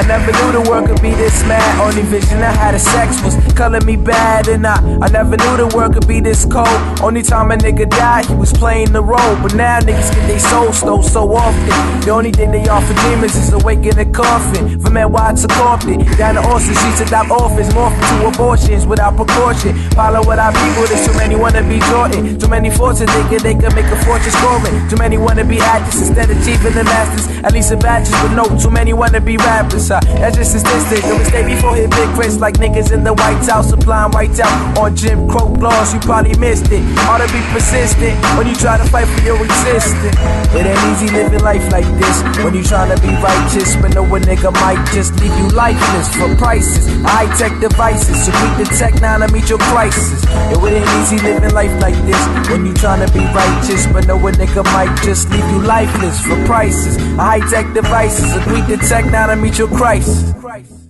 never knew the world could be this mad. Only vision I had of sex was color me bad. And I never knew the world could be this cold. Only time a nigga died, he was playing the role. But now niggas get their soul stole so often. The only thing they offer demons is a wake in a coffin. From NY to Compton, down to Austin, streets adopt orphans, morphin' to abortions without precaution. Follow what I people, there's too many wanna be Jordan. Too many fortunes thinking they can make a fortune scoring. Too many wanna be actors instead of achieving the masters. At least a bachelor's, but no, too many wanna be rappers. That's just statistics. The mistake before hit big Chris, like niggas in the White House applying white out on Jim Crow laws. You probably missed it. Hard to be persistent when you try to fight for your existence. It ain't easy living life like this when you trying to be righteous, but no a nigga might just leave you lifeless for prices. High-tech devices, so beat the tech now to meet your crisis. It ain't easy living life like this when you trying to be righteous, but no a nigga might just leave you lifeless for prices. High-tech devices, so beat the tech now to meet your crisis.